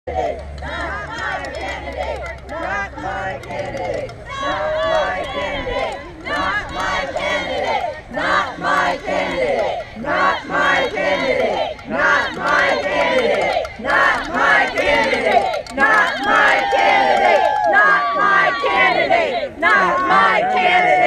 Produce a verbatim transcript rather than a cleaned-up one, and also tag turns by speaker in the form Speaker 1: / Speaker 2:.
Speaker 1: Not my candidate. Not my candidate. Not my candidate. Not my candidate. Not my candidate. Not my candidate. Not my candidate. Not my candidate. Not my candidate. Not my candidate. Not my candidate.